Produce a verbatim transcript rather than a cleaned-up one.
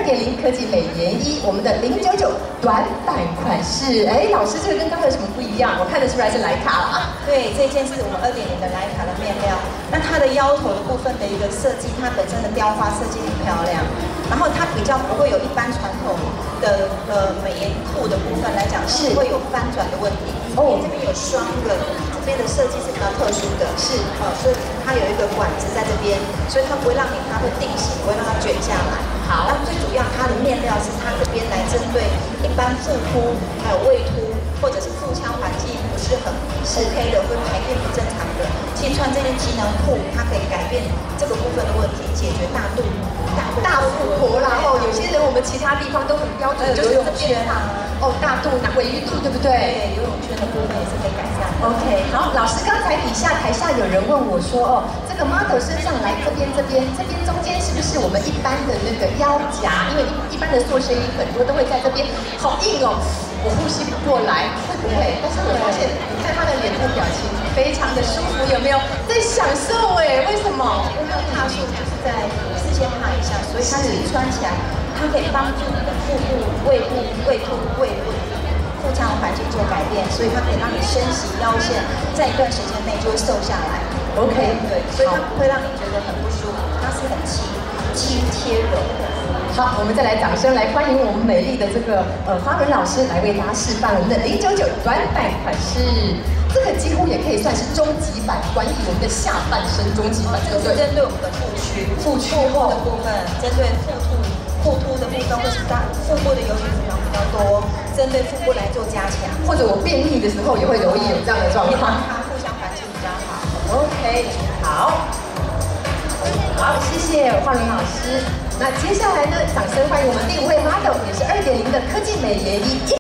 点零科技美颜衣，我们的零九九短版款式。哎，老师，这个跟刚才有什么不一样？我看得出来是徕卡了啊。 对，这件是我们二点零的徕卡的面料。那它的腰头的部分的一个设计，它本身的雕花设计很漂亮。然后它比较不会有一般传统的呃美颜裤的部分来讲，是会有翻转的问题。哦，这边有双个。 这边的设计是比较特殊的，是呃，所以它有一个管子在这边，所以它不会让你它会定型，不会让它卷下来。好，那最主要它的面料是它这边来针对一般腹凸还有胃凸或者是腹腔环境不是很 OK 的，会排便不正常的，其实穿这件机能裤，它可以改变这个部分的问题，解决大肚大大腹婆啦。哦，有些人我们其他地方都很标准，就是游泳圈啊，哦，大肚、尾鱼肚，对不对？ 对，游泳圈的部分也是可以改善。 OK。 好，老师，刚才底下台下有人问我说，哦，这个 model 身上来这边这边这边中间是不是我们一般的那个腰夹？因为一一般的塑身衣很多都会在这边，好硬哦，我呼吸不过来，会不会？但是我发现，你看他的脸部表情非常的舒服，有没有在享受？哎，为什么？ 因为踏数就是在事先踏一下，所以它自己穿起来，它可以帮助你的腹部、胃部、胃部、胃部。 腹腔环境做改变，所以它可以让你身形腰线在一段时间内就会瘦下来。 OK， 对，所以它不会让你觉得很不舒服，它是很轻轻贴柔的。 好，我们再来掌声来欢迎我们美丽的这个呃花轮老师来为大家示范我们的零九九短版款式。这个几乎也可以算是终极版，管理我们的下半身终极版， 这个是针对我们的腹区、 腹区后的部分，针对腹凸。 腹凸的部分或是大腹部的油脂脂肪比较多，针对腹部来做加强， 或者我便秘的时候也会容易有这样的状况。 它互相环境比较好。 OK， 好，好，谢谢花轮老师。那接下来呢，掌声欢迎我们另一位 model， 也是二点零的科技美颜衣。